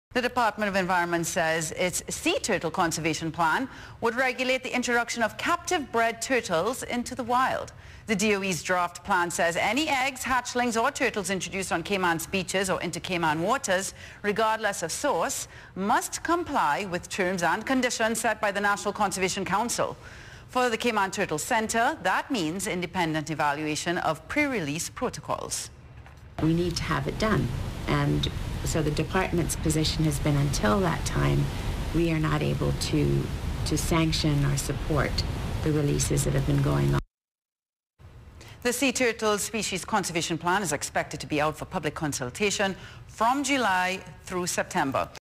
The Department of Environment says its sea turtle conservation plan would regulate the introduction of captive-bred turtles into the wild. The DOE's draft plan says any eggs, hatchlings or turtles introduced on Cayman's beaches or into Cayman waters, regardless of source, must comply with terms and conditions set by the National Conservation Council. For the Cayman Turtle Centre, that means independent evaluation of pre-release protocols. We need to have it done, and so the department's position has been until that time we are not able to sanction or support the releases that have been going on. The sea turtle species conservation plan is expected to be out for public consultation from July through September.